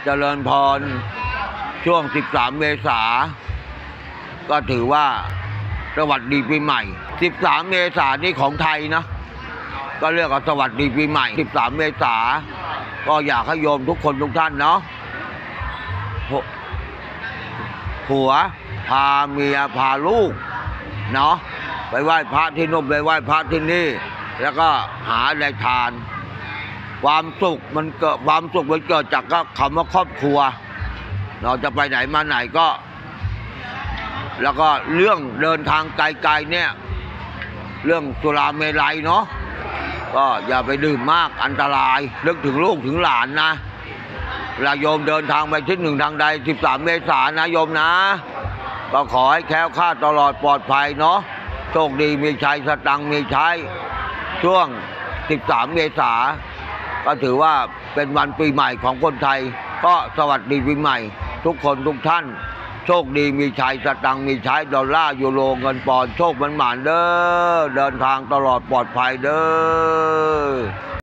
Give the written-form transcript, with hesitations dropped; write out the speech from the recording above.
เจริญพรช่วง 13 เมษาก็ถือว่าสวัสดีปีใหม่ 13 เมษานี่ของไทยนะก็เรียกว่าสวัสดีปีใหม่ 13 เมษาก็อยากให้โยมทุกคนทุกท่านเนาะผัวพาเมียพาลูกเนาะไปไหว้พระที่นู่นไปไหว้พระที่นี่แล้วก็หาได้ทานความสุขมันเกิดจากคำว่าครอบครัวเราจะไปไหนมาไหนก็แล้วก็เรื่องเดินทางไกลๆเนี่ยเรื่องสุราเมลัยเนาะก็อย่าไปดื่มมากอันตรายนึกถึงลูกถึงหลานนะเวลาโยมเดินทางไปที่หนึ่งทางใด13 เมษายนนะโยมนะก็ขอให้แคล้วคลาดตลอดปลอดภัยเนาะโชคดีมีชัยสตังค์มีใช้ช่วง 13 เมษายนก็ถือว่าเป็นวันปีใหม่ของคนไทยก็สวัสดีปีใหม่ทุกคนทุกท่านโชคดีมีชัยสตังค์มีใช้ดอลลาร์ยูโรเงินปอนด์โชคมันหมานเด้อเดินทางตลอดปลอดภัยเด้อ